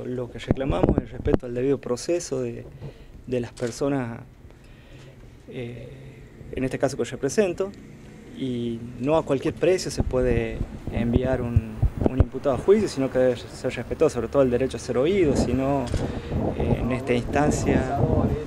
lo que reclamamos es el respeto al debido proceso de las personas, en este caso que represento, y no a cualquier precio se puede enviar un imputado a juicio, sino que debe ser respetado sobre todo el derecho a ser oído, sino en esta instancia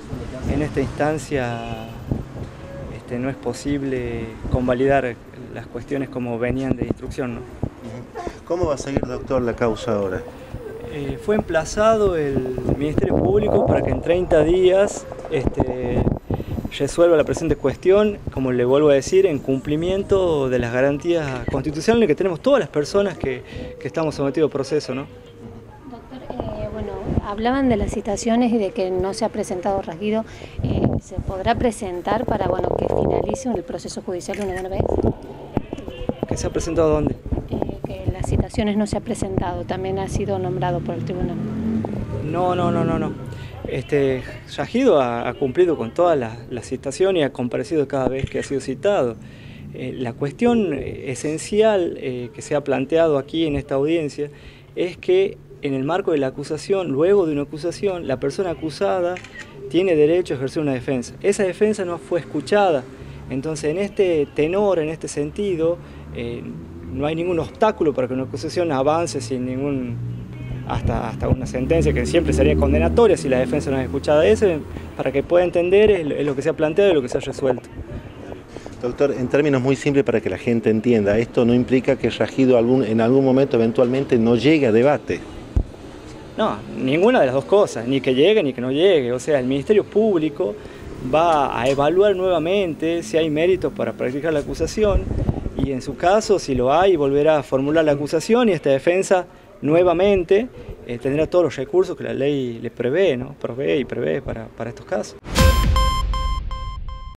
no es posible convalidar las cuestiones como venían de instrucción, ¿no? ¿Cómo va a seguir, doctor, la causa ahora? Fue emplazado el Ministerio Público para que en 30 días resuelva la presente cuestión, como le vuelvo a decir, en cumplimiento de las garantías constitucionales que tenemos todas las personas que estamos sometidos a proceso, ¿no? Bueno, hablaban de las citaciones y de que no se ha presentado Rasguido. ¿Se podrá presentar para que finalice el proceso judicial de una buena vez? ¿Que se ha presentado dónde? Que las citaciones no se ha presentado, también ha sido nombrado por el tribunal. No. Rasguido ha cumplido con todas las citaciones y ha comparecido cada vez que ha sido citado. La cuestión esencial que se ha planteado aquí en esta audiencia es que en el marco de la acusación, luego de una acusación, la persona acusada tiene derecho a ejercer una defensa. Esa defensa no fue escuchada. Entonces, en este tenor, en este sentido, no hay ningún obstáculo para que una acusación avance sin ningún hasta una sentencia que siempre sería condenatoria si la defensa no es escuchada. Eso, para que pueda entender, es lo que se ha planteado y lo que se ha resuelto. Doctor, en términos muy simples para que la gente entienda, esto no implica que Rasguido en algún momento eventualmente no llegue a debate. No, ninguna de las dos cosas, ni que llegue ni que no llegue. O sea, el Ministerio Público va a evaluar nuevamente si hay méritos para practicar la acusación y en su caso, si lo hay, volverá a formular la acusación y esta defensa nuevamente tendrá todos los recursos que la ley le prevé, ¿no? Provee y prevé para estos casos.